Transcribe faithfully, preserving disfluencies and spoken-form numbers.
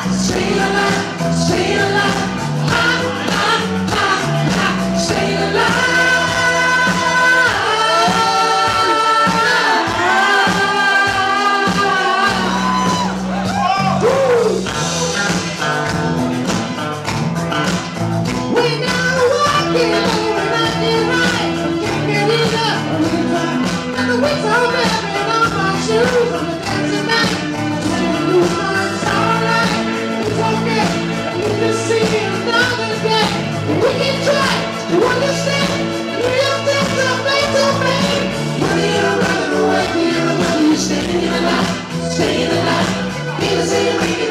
Stay alive, stay alive. Ha, ha, ha, ha. Stay alive. We gotta walk it over, not get right. Can't get enough of the time. And the weeks are wrapping on my shoes on the dancing night. Just lose my, it's alright. It's okay. You can see another day. We can try to understand. Real things are made to me. Whether you're running away, whether you're staying alive, staying alive. Feel the same way.